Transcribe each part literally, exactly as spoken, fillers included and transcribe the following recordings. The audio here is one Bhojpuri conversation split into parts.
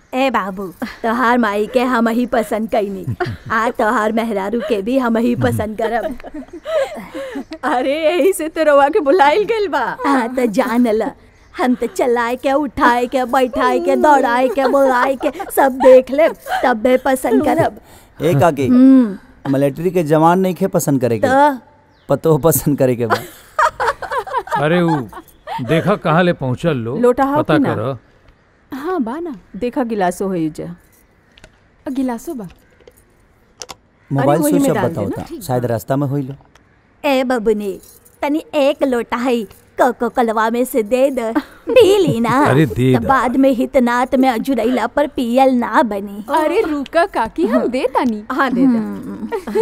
ए बाबू, तोहार माई के हम ही पसंद कईनी, आ तोहार मेहरारू के भी हम ही पसंद करब। अरे यही से तो रवा के बुलाइल गइल बा। हाँ तो जान ल, हम तो चलाए के उठाए के बैठाए के दौड़ाए के बुलाए के सब देख ले, तब बे पसंद करब। एक आगे मिलिट्री के जवान नहीं खे पसंद करेगे, पतो पसंद करेगे बा। अरे वो देखा कहाँ ले पहुँचल लो, लोटा पता करो। हाँ बा ना, देखा गिलासो हो जा, गिलासो बा। मोबाइल स्विच ऑफ बताओ, शायद रास्ता में होई लो। ए बबुनी, तनी एक लोटा है कोको कलवा में से दे दे, पी ली ना। अरे दे तो बाद में हितनात में अजुरैला पर पियल ना बनी। अरे रुका काकी, हम दे तानी। हाँ दे दे।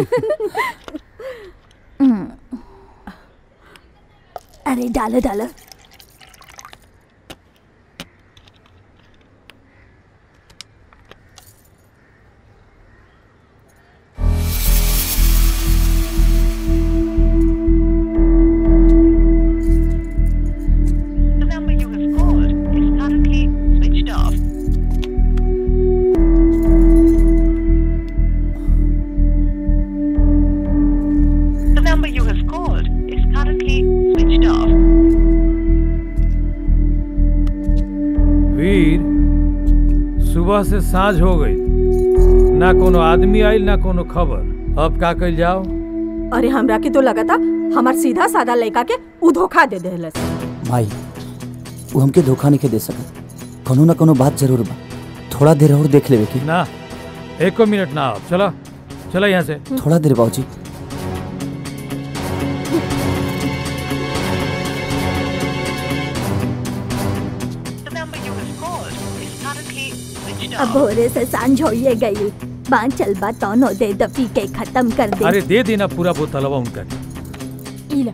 अरे डालो डालो। सुबह से साँझ हो गई, ना कोनो आदमी आइल ना कोनो खबर। अब का कइल जाओ? अरे हमरा के तो लगा था हमार सीधा साधा लड़का के उ धोखा दे देहलस। भाई वो हमके धोखा नहीं के दे सकत, कोनो ना कोनो बात जरूर बा, थोड़ा देर और देख लेवे की। ना एको मिनट ना, अब चला चला यहाँ से। थोड़ा देर बाबूजी। अब भोरे से सांझ होइए गई, बांचल बा तौनो दे दफी के खत्म कर दे। अरे दे देना पूरा बोतलवा उनका। इला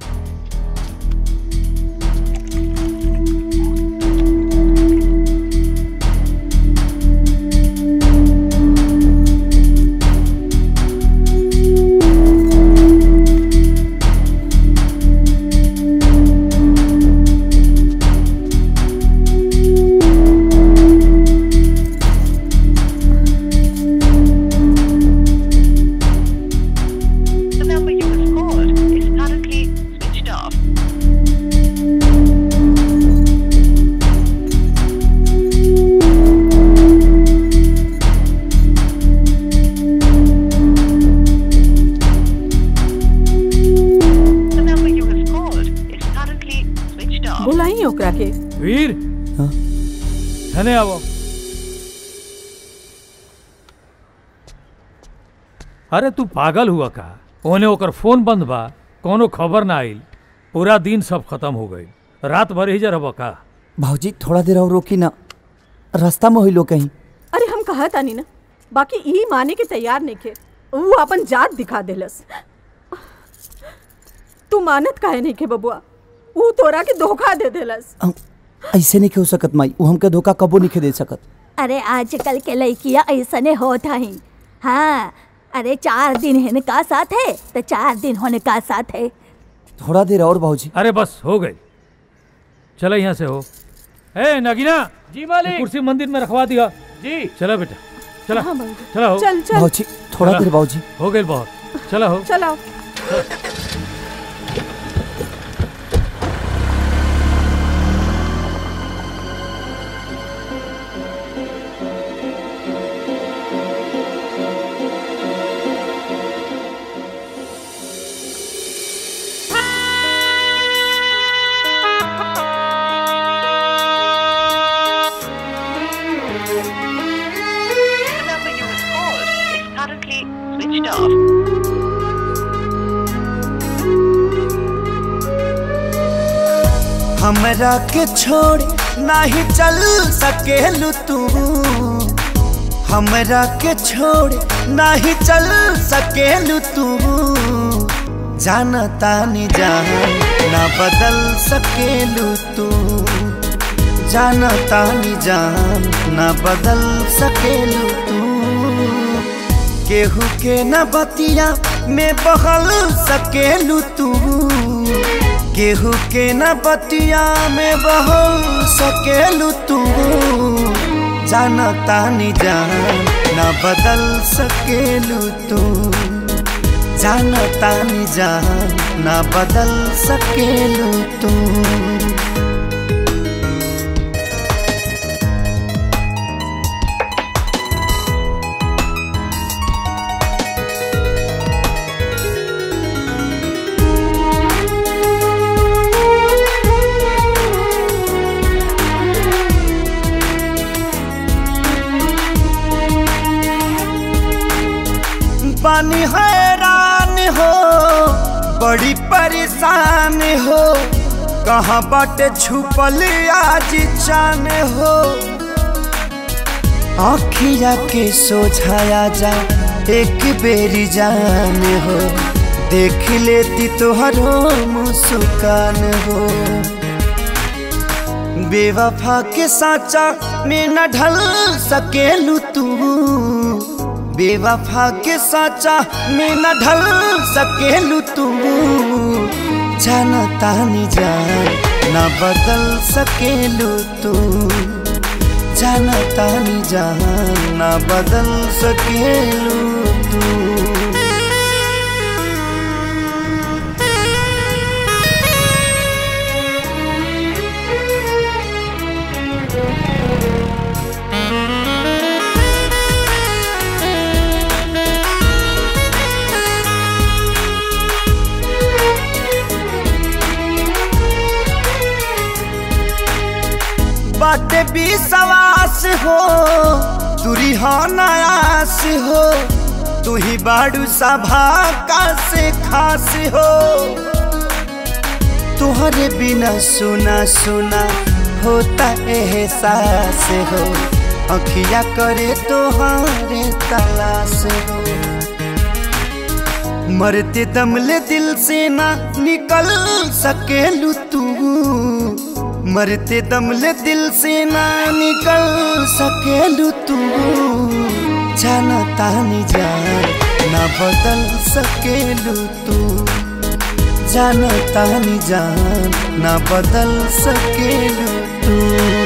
वीर, धने आवो। अरे तू पागल हुआ का? ओने ओकर फोन बंद बा, कोनो खबर ना आइल, पूरा दिन सब खत्म हो गई, रात भर ही जरब का। भाजी थोड़ा देर और रोकी ना, रास्ता में होई लो कहीं। अरे हम कहा तानी ना, बाकी ई माने के तैयार नहीं के, वो अपन जात दिखा देलस। तू मानत काहे नहीं के बबुआ, वो तोरा के धोखा दे देलस। ऐसे नहीं हो सकत माई, वो हमके धोखा कबो नहीं दे सकत। अरे आजकल के लड़कियां ऐसने होता ही। हाँ, अरे चार दिन है का साथ है तो चार दिन होने का साथ है। थोड़ा देर और भाजी। अरे बस हो गई, चलो यहाँ से हो। ए नगीना जी मालिक, कुर्सी मंदिर में रखवा दिया जी। चला बेटा, चला चला हो। चल चल भाजी थोड़ा देर भाजी। हो गई बहुत, चला हो। चलाओ। हमरा के छोड़ नहीं चल सकेलू तू, हमरा के छोड़ नहीं चल सकेलू तू, जानता नहीं जान ना बदल सकेलू तू, जानता नहीं जान ना बदल सकेलू तू, केहू के न बतिया में बहल सकेलू तू, केहू के न बतिया में बहल सकेलू तू, जानता नहीं जान ना बदल सकेलू तू जानता नहीं जान ना बदल सकेलू तू पानी हैरान हो बड़ी परेशान हो कहाँ बाटे छुपल आज चान हो आँखिया के सोझाया जा एक बेरी जान हो देख लेती तोहरो मुस्कान हो बेवफा के साचा में न ढल सकेलू तू बेवफा के साचा में न ढल सकेलू तू जानता नहीं जान ना बदल सकेलू तू जानता नहीं जान ना बदल सकेलू तू बाटे भी सवास हो तुरी हो नयास हो तू ही बाड़ू सभा का से खास हो तुहरे बिना सुना सुना होता एहसास हो अखिया करे तोहारे तलाश हो मरते दमले दिल से ना निकल सकेलू तू मरते दमले दिल से ना निकल सकेलू तू जानता नहीं जान ना बदल सकेलू तू जानता नहीं जान ना बदल सकेलू तू